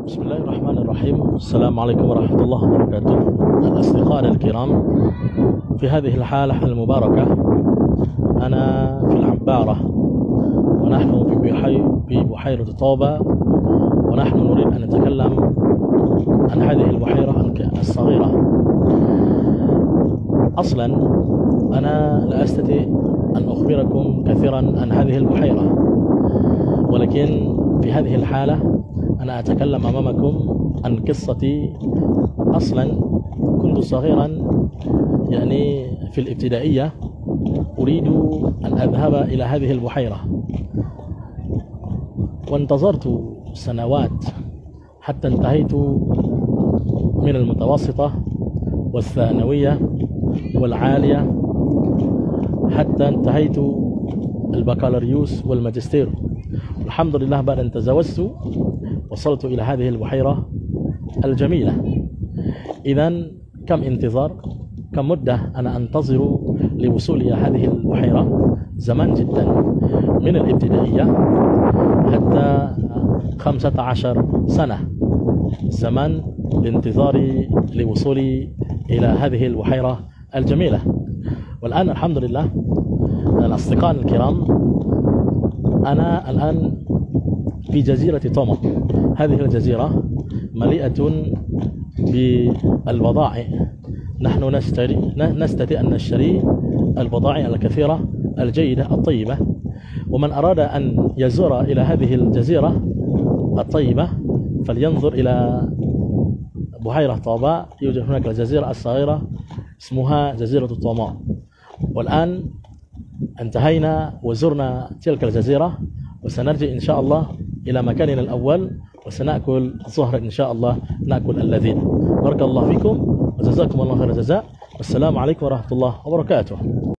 بسم الله الرحمن الرحيم. السلام عليكم ورحمة الله وبركاته. الأصدقاء الكرام، في هذه الحالة المباركة أنا في العبارة، ونحن في بحيرة طوبة، ونحن نريد أن نتكلم عن هذه البحيرة الصغيرة. أصلا أنا لا أستطيع أن أخبركم كثيرا عن هذه البحيرة، ولكن في هذه الحالة أنا أتكلم أمامكم عن قصتي. أصلا كنت صغيرا، يعني في الابتدائية، أريد أن أذهب إلى هذه البحيرة، وانتظرت سنوات حتى انتهيت من المتوسطة والثانوية والعالية، حتى انتهيت البكالوريوس والماجستير. الحمد لله، بعد أن تزوجت وصلت إلى هذه البحيرة الجميلة. إذن كم انتظار، كم مدة أنا أنتظر لوصولي إلى هذه البحيرة؟ زمان جدا، من الابتدائية حتى 15 سنة زمان لانتظاري لوصولي إلى هذه البحيرة الجميلة. والآن الحمد لله الأصدقاء الكرام، أنا الآن في جزيرة توما. هذه الجزيرة مليئة بالبضائع. نحن نستطيع أن نشتري البضائع الكثيرة الجيدة الطيبة. ومن أراد أن يزور إلى هذه الجزيرة الطيبة فلينظر إلى بحيرة طوباء. يوجد هناك الجزيرة الصغيرة اسمها جزيرة توما. والآن انتهينا وزرنا تلك الجزيرة، وسنرجع إن شاء الله إلى مكاننا الأول، وسنأكل ظهرا إن شاء الله، نأكل اللذيذ. بارك الله فيكم وجزاكم الله خير الجزاء، والسلام عليكم ورحمة الله وبركاته.